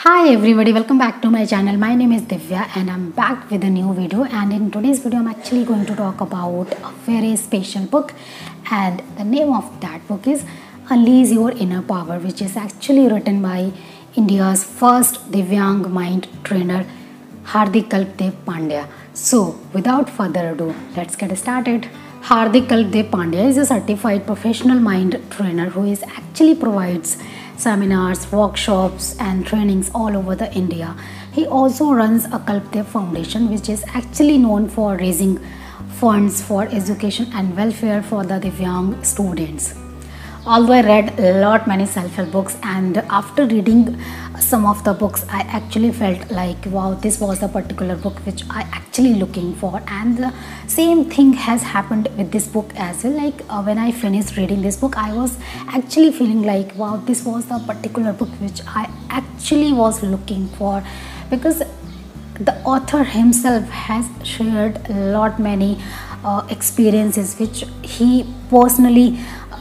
Hi everybody, welcome back to my channel. My name is Divya and I'm back with a new video, and in today's video I'm actually going to talk about a very special book, and the name of that book is Unleash Your Inner Power, which is actually written by India's first Divyang mind trainer Hardik Kalpdev Pandya. So without further ado, let's get started. Hardik Kalpdev Pandya is a certified professional mind trainer who is actually provides seminars, workshops and trainings all over the India. He also runs a Kalpdev Foundation, which is actually known for raising funds for education and welfare for the Divyang students. Although I read a lot many self-help books, and after reading some of the books I actually felt like wow, this was the particular book which I actually looking for, and the same thing has happened with this book as well. When I finished reading this book, I was actually feeling like wow, this was the particular book which I actually was looking for, because the author himself has shared a lot many experiences which he personally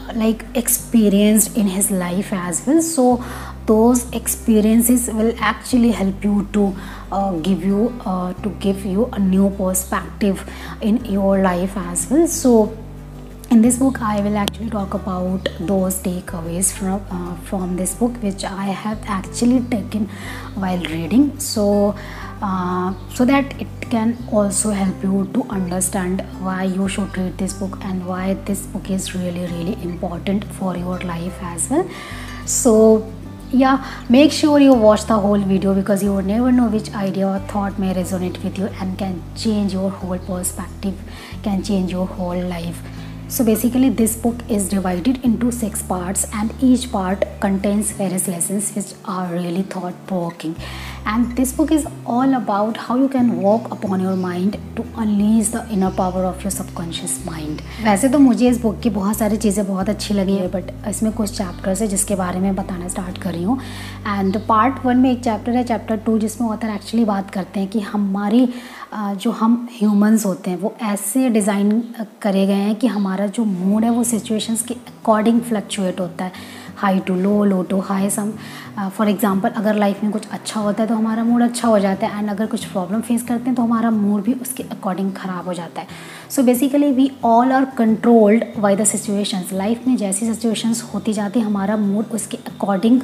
experienced in his life as well. So those experiences will actually help you to give you a new perspective in your life as well. So in this book I will actually talk about those takeaways from this book which I have actually taken while reading, so that it can also help you to understand why you should read this book and why this book is really important for your life as well. So yeah, make sure you watch the whole video, because you will never know which idea or thought may resonate with you and can change your whole perspective, can change your whole life. So basically this book is divided into 6 parts, and each part contains various lessons which are really thought-provoking. And this book is all about how you can work upon your mind to unleash the inner power of your subconscious mind. वैसे तो मुझे इस book की बहुत सारी चीज़ें बहुत अच्छी लगी है, बट इसमें कुछ चैप्टर्स है जिसके बारे में बताना स्टार्ट कर रही हूँ. एंड पार्ट 1 में एक चैप्टर है, चैप्टर 2, जिसमें ऑथर एक्चुअली बात करते हैं कि हमारी जो हम ह्यूमंस होते हैं वो ऐसे डिज़ाइन करे गए हैं कि हमारा जो मूड है वो सिचुएशंस के अकॉर्डिंग फ्लक्चुएट होता है, high to low, low to high. Some for example अगर लाइफ में कुछ अच्छा होता है तो हमारा मूड अच्छा हो जाता है, एंड अगर कुछ प्रॉब्लम फेस करते हैं तो हमारा मूड भी उसके अकॉर्डिंग ख़राब हो जाता है. So basically we all are controlled by the situations. Life में जैसी सिचुएशंस होती जाती है हमारा मूड उसके अकॉर्डिंग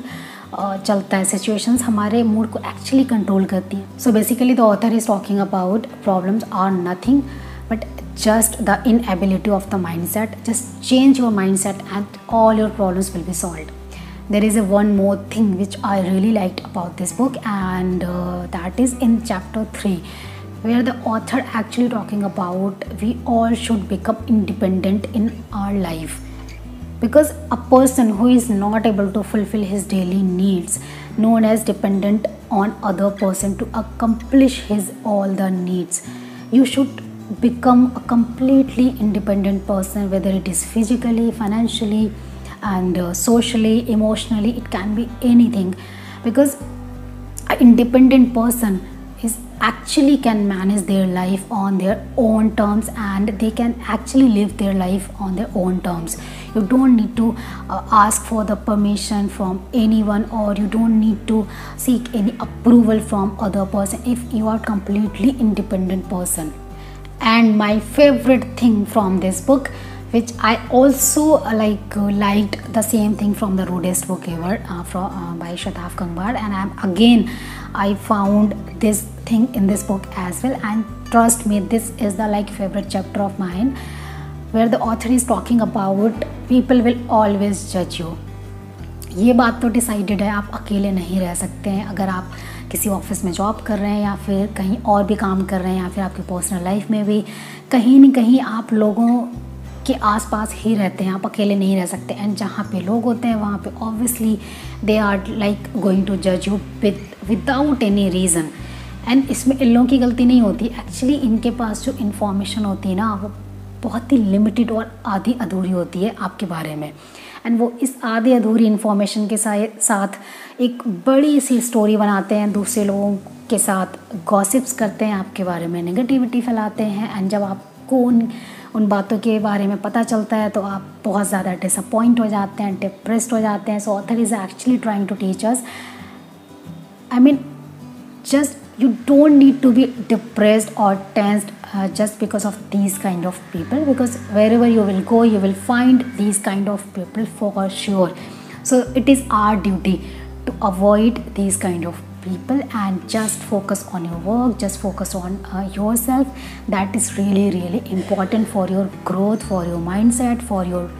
चलता है. सिचुएशंस हमारे मूड को एक्चुअली कंट्रोल करती हैं. So basically the author is talking about problems are nothing but just the inability of the mindset. Just change your mindset and all your problems will be solved. There is one more thing which I really liked about this book, and that is in chapter 3, where the author actually talking about we all should become independent in our life, because a person who is not able to fulfill his daily needs known as dependent on other person to accomplish his all the needs. You should become a completely independent person, whether it is physically, financially and socially, emotionally. It can be anything, because an independent person is actually can manage their life on their own terms, and they can actually live their life on their own terms. You don't need to ask for the permission from anyone, or you don't need to seek any approval from other person if you are completely independent person. And my favorite thing from this book, which I also liked the same thing from the rudest book ever by Shatav Kangbar, and I found this thing in this book as well. And trust me, this is the favorite chapter of mine, where the author is talking about people will always judge you. ये बात तो decided है, आप अकेले नहीं रह सकते हैं. अगर आप किसी ऑफिस में जॉब कर रहे हैं या फिर कहीं और भी काम कर रहे हैं, या फिर आपकी पर्सनल लाइफ में भी कहीं न कहीं आप लोगों के आसपास ही रहते हैं, आप अकेले नहीं रह सकते. एंड जहाँ पे लोग होते हैं वहाँ पे obviously they are going to जज you without any reason. And इसमें इन लोगों की गलती नहीं होती. एक्चुअली इनके पास जो इन्फॉर्मेशन होती है ना, वो बहुत ही लिमिटेड और आधी अधूरी होती है आपके बारे में. एंड वो इस आधी अधूरी इन्फॉर्मेशन के साथ एक बड़ी सी स्टोरी बनाते हैं, दूसरे लोगों के साथ गॉसिप्स करते हैं, आपके बारे में नेगेटिविटी फैलाते हैं. एंड जब आपको उन बातों के बारे में पता चलता है तो आप बहुत ज़्यादा डिसअपॉइंट हो जाते हैं, डिप्रेस्ड हो जाते हैं. So author is actually trying to teach us I mean, just you don't need to be depressed or tensed just because of these kind of people, because wherever you will go you will find these kind of people for sure. So it is our duty to avoid these kind of people and just focus on your work, just focus on yourself. That is really really important for your growth, for your mindset, for your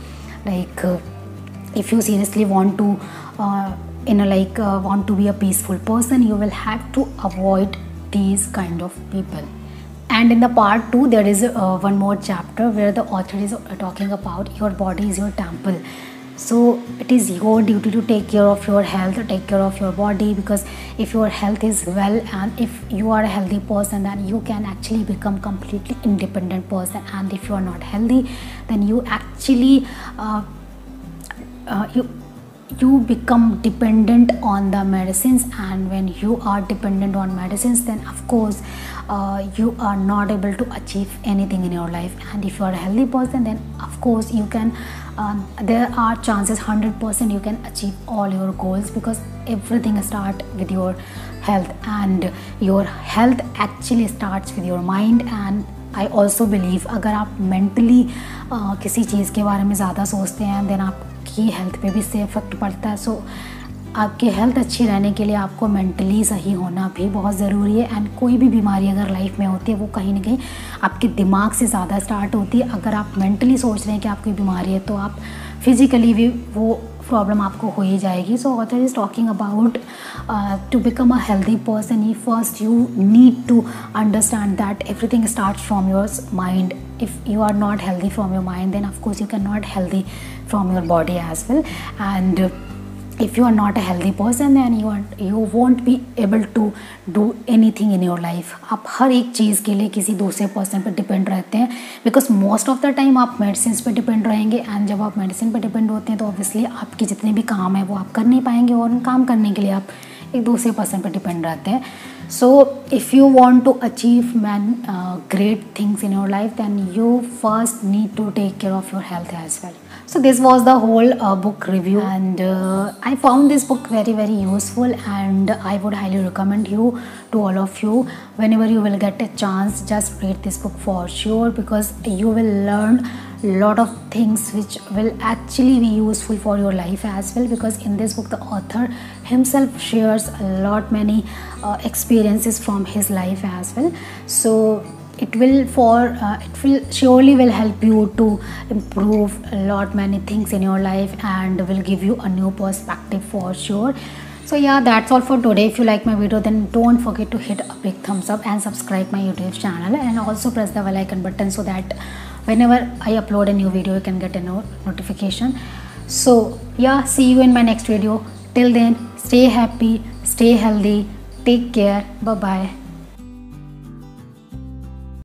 if you seriously want to want to be a peaceful person, you will have to avoid these kind of people. And in the part 2 there is one more chapter where the author is talking about your body is your temple. So it is your duty to take care of your health, take care of your body, because if your health is well and if you are a healthy person, then you can actually become completely independent person. And if you are not healthy, then you actually you become dependent on the medicines, and when you are dependent on medicines, then of course you are not able to achieve anything in your life. And if you are a healthy person, then of course you can there are chances 100% you can achieve all your goals, because everything starts with your health, and your health actually starts with your mind. And I also believe अगर आप mentally किसी चीज़ के बारे में ज़्यादा सोचते हैं, then आपकी हेल्थ पे भी इससे इफेक्ट पड़ता है. सो आपकी हेल्थ अच्छी रहने के लिए आपको मेंटली सही होना भी बहुत ज़रूरी है. एंड कोई भी बीमारी अगर लाइफ में होती है वो कहीं ना कहीं आपके दिमाग से ज़्यादा स्टार्ट होती है. अगर आप मेंटली सोच रहे हैं कि आपकी बीमारी है, तो आप फिज़िकली भी वो प्रॉब्लम आपको हो ही जाएगी. So author is talking about to become a healthy person, you first you need to understand that everything starts from your mind. If you are not healthy from your mind, then of course you cannot healthy from your body as well. And if you are not a healthy person, then you won't be able to do anything in your life. आप हर एक चीज़ के लिए किसी दूसरे person पर depend रहते हैं, because most of the time आप मेडिसिन पे डिपेंड रहेंगे. एंड जब आप मेडिसिन पे डिपेंड होते हैं तो ऑब्वियसली आपके जितने भी काम है वो आप कर नहीं पाएंगे, और उन काम करने के लिए आप एक दूसरे पर्सन पर डिपेंड रहते हैं. So if you want to achieve great things in your life, then you first need to take care of your health as well. So this was the whole book review, and I found this book very very useful, and I would highly recommend you to all of you. Whenever you will get a chance, just read this book for sure, because you will learn lot of things which will actually be useful for your life as well. Because in this book the author himself shares a lot many experiences from his life as well. So it will surely will help you to improve a lot many things in your life, and will give you a new perspective for sure. So yeah, that's all for today. If you like my video, then don't forget to hit a big thumbs up and subscribe my YouTube channel, and also press the bell icon button so that whenever I upload a new video you can get a notification. So yeah, see you in my next video. Till then, stay happy, stay healthy, take care, bye bye.